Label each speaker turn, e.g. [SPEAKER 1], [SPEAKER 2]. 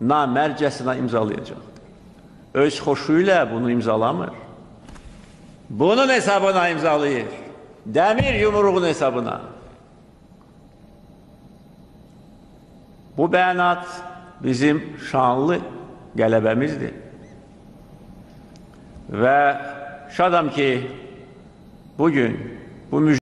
[SPEAKER 1] namərcəsinə imzalayacaq. Öz xoşuyla bunu imzalamır. Bunun hesabına imzalayır. Demir yumruğun hesabına. Bu bəyanat bizim şanlı qələbəmizdir. Və şadam ki, bugün bu